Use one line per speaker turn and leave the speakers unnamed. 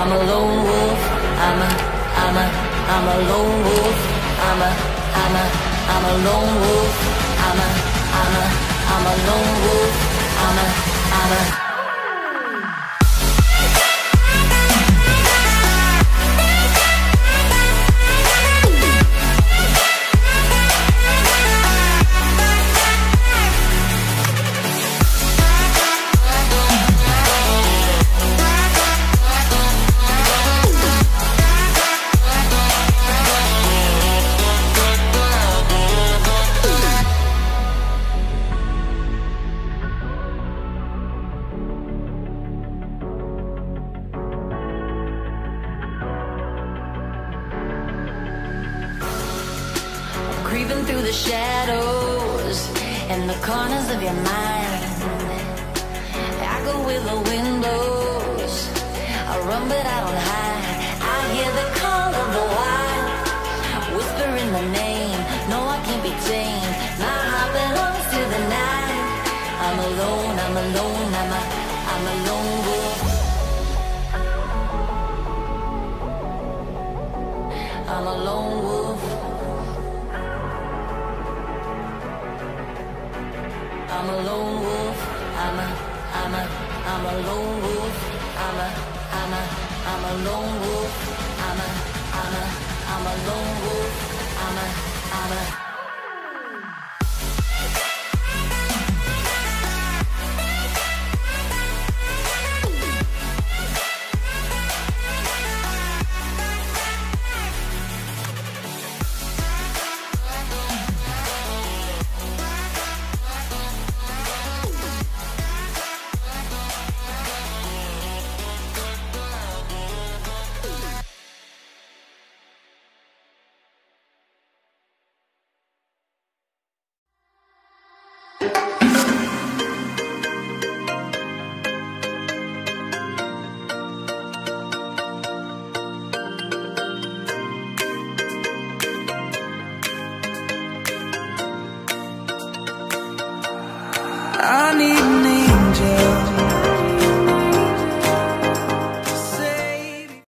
I'm a lone wolf. I'm a lone wolf. I'm a lone wolf. I'm a lone wolf. I'm a creeping through the shadows and the corners of your mind. I go with the windows, I run but I don't hide. I hear the call of the wild, whispering the name. No, I can't be tamed. My heart belongs to the night. I'm alone, I'm alone, I'm a lone wolf. I'm a lone wolf. I'm a lone wolf. I'm a lone wolf. I'm a lone wolf. I'm a lone wolf. I'm a
I need